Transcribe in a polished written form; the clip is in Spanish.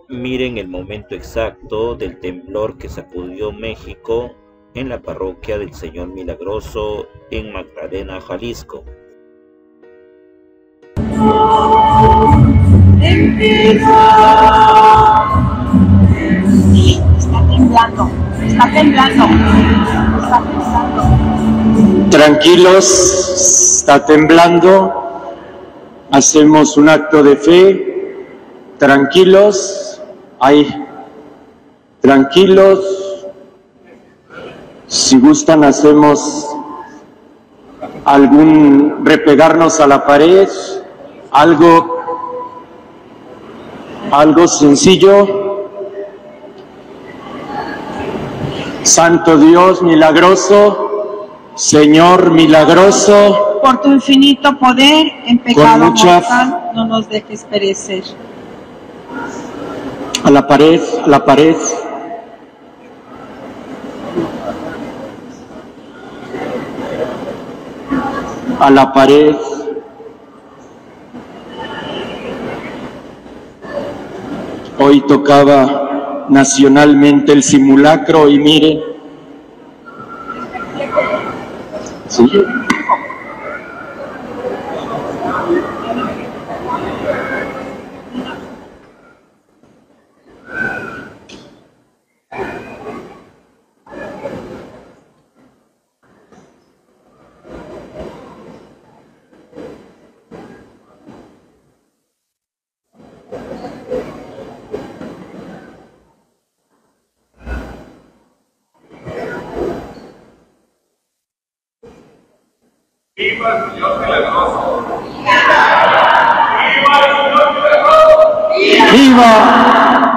Miren el momento exacto del temblor que sacudió México en la parroquia del Señor Milagroso en Magdalena, Jalisco. Está temblando, está temblando, está temblando. Tranquilos, está temblando. Hacemos un acto de fe. Tranquilos, ahí. Tranquilos. Si gustan, hacemos repegarnos a la pared, algo sencillo. Santo Dios milagroso, Señor milagroso, por tu infinito poder, en pecado mortal, no nos dejes perecer. A la pared, a la pared. A la pared. Hoy tocaba nacionalmente el simulacro y mire, ¿sí? ¡Viva el Señor Milagroso! ¡Viva el Señor Milagroso! ¡Viva!